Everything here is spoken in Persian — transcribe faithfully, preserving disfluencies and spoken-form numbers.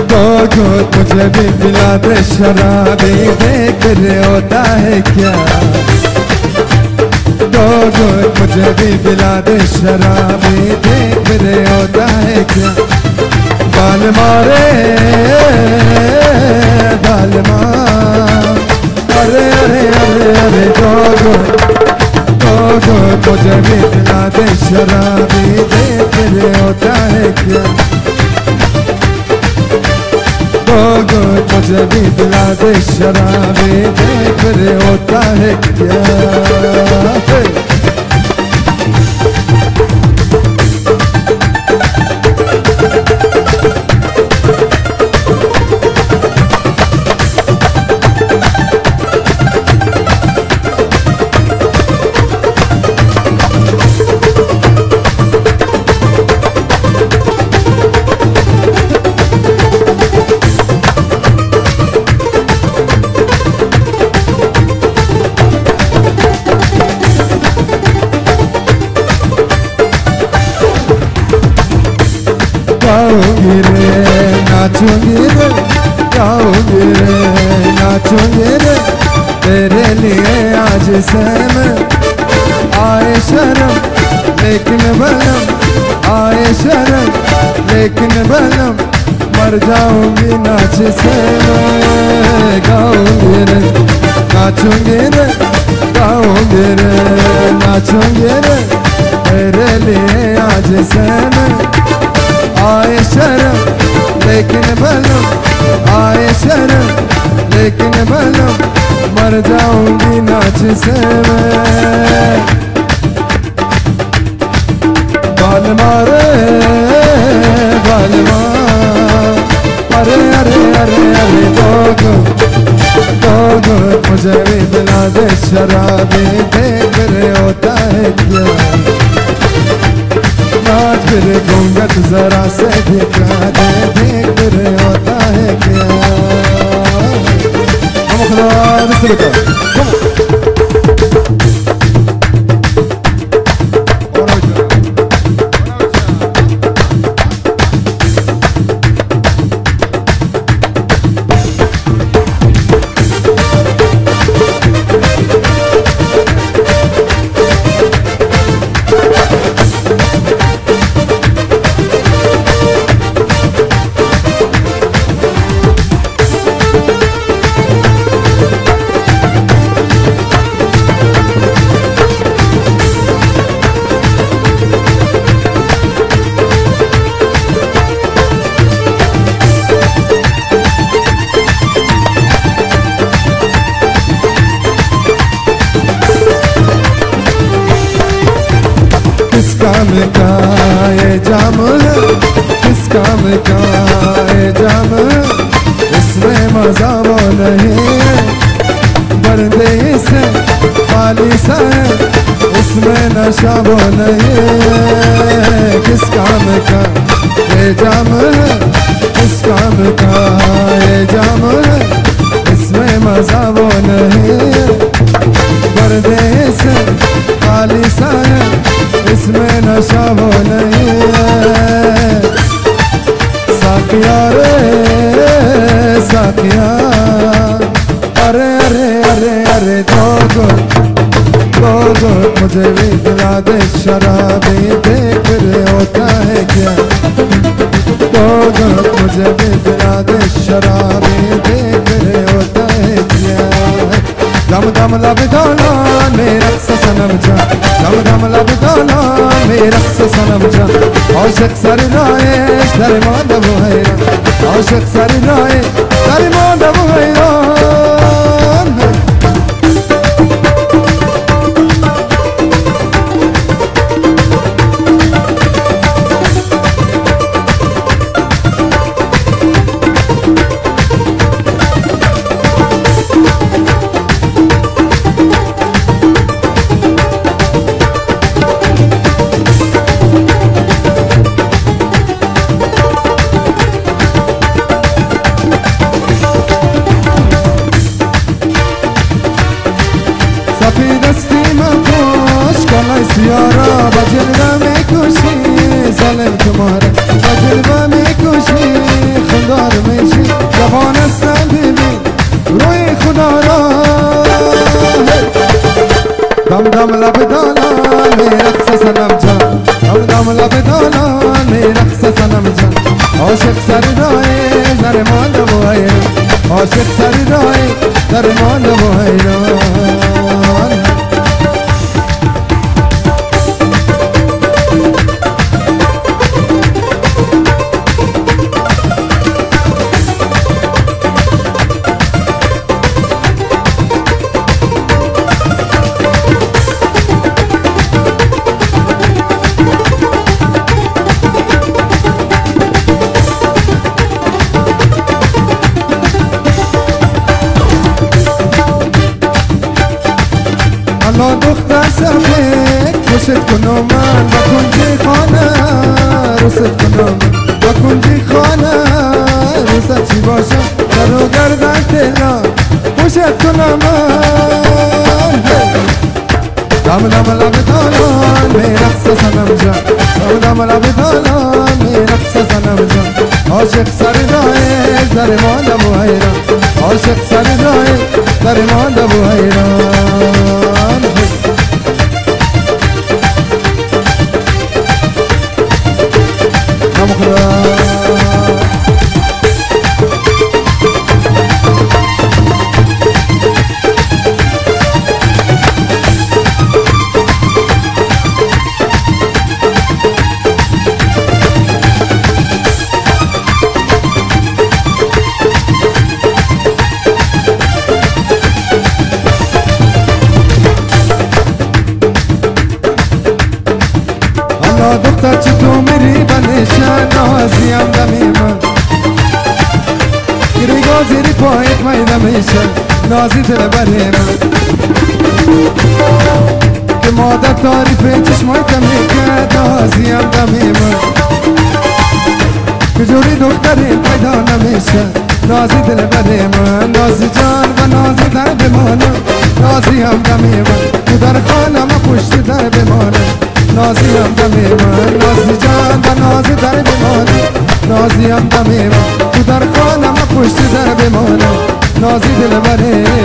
दो घूंट मुझे भी पिला दे शराबी, देख रे होता है क्या। दो घूंट मुझे भी पिला दे शराबी, देख रे होता है क्या। बाल मारे बाल मार, अरे अरे अरे अरे दो घूंट दो घूंट मुझे भी पिला दे शराबी, देख रे होता है क्या। दो घूंट मुझे भी पिला दे शराबी, देख रे होता है क्या। गाऊंगी रे नाचूंगी रे, गाऊंगी रे नाचूंगी रे, तेरे लिए आज से मैं। आए शर्म लेकिन बलम, आए शर्म लेकिन बलम, मर जाऊंगी नाच से मैं। गाऊंगी रे नाचूंगी रे, गाऊंगी रे नाचूंगी रे, तेरे लिए आज से मैं। आए शर्म लेकिन बलम, आए शर्म लेकिन बलम, मर जाऊंगी नाच से मैं। बाल मारे बाल मार, अरे अरे अरे अरे दो घूंट दो घूंट मुझे भी पिला दे शराबी, देख रे होता है क्या। नाच फिर घूंघट जरा से दिखा दे, देख रे होता है क्या। हम खुदा से बता किस काम का ये जाम है, किस काम का ये जाम है, इसमें मजा वो नहीं है। बंदे से खाली सा है, इसमें नशा वो नहीं है। किस काम का ये जाम है, किस काम का ये जाम है, इसमें मजा वो नहीं है। बंदे से खाली सा है, इसमें नशा वो नहीं है। साकिया रे साकिया, अरे अरे अरे अरे दो घूंट दो घूंट मुझे भी पिला दे शराबी, देख रे होता है क्या। दो घूंट मुझे भी पिला दे शराबी, देख रे होता है क्या। दम दम लब गाना मेरा सनम जा, दम दम लब गाना मेरा सनम जा। आशिक सर राय सर माधव हैरान, आशिक सर राय सर माधव हैरान। صنم جان دم دم لب دالان میرقص صنم جان عاشق سر رای درمان و حیران عاشق سر رای درمان و حیران الله دختر سفید خوشت کنم من با کنجی خانه رست کنم با کنجی خانه رست چی باشم در و گردن تلا خوشت کنم من دم دم لب دالان میرقص صنم جان دم دم لب دالان میرقص صنم جان عاشق سر راه در ماندم و حیران عاشق سر راه در ماندم و حیران دختر چطور میری بنشن نازیم دمی من گریگا زیری پایت میده میشن نازی دل بری من که مادر تعریف چشمای کمی کرد نازیم دمی من که جوری دختری پیدا نمیشن نازی دل بری من نازی جان و نازی در بمانم نازی هم دمی من تو در خانه ما پشت در بمانم نازی هم دمی من نازی جان و نازی در بمانم نازی هم دمی من تو در خانه ما پشت در بمانم نازی دل بره